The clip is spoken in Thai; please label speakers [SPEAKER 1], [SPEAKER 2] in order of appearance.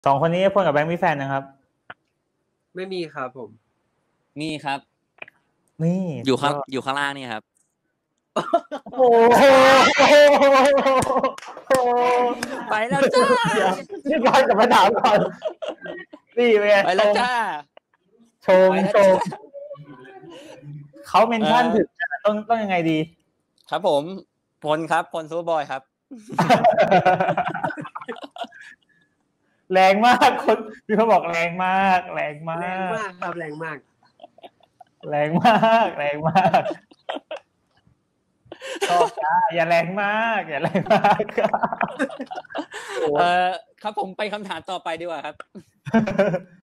[SPEAKER 1] สองคนนี้พลกับแบงค์มีแฟนนะครับ
[SPEAKER 2] ไม่มีครับผม
[SPEAKER 3] มีครับ
[SPEAKER 1] นี่
[SPEAKER 3] อยู่ข้างล่างนี่ครับ
[SPEAKER 1] โอ้โห
[SPEAKER 3] ไปแล้วจ้า
[SPEAKER 1] นี่ย้อนกลับมาถามก่อนนี่เป็นไง
[SPEAKER 3] ไปแล้วจ้า
[SPEAKER 1] ชมเขาเมนชั่นถึงต้องยังไงดี
[SPEAKER 3] ครับผมพลครับพลซูเปอร์บอยครับ
[SPEAKER 1] แรงมากคนพี่เขาบอกแรงมาก
[SPEAKER 2] ครับแรงมาก
[SPEAKER 1] ชอบจ้าอย่าแรงมาก
[SPEAKER 3] ครับผมไปคำถามต่อไปดีกว่าครับ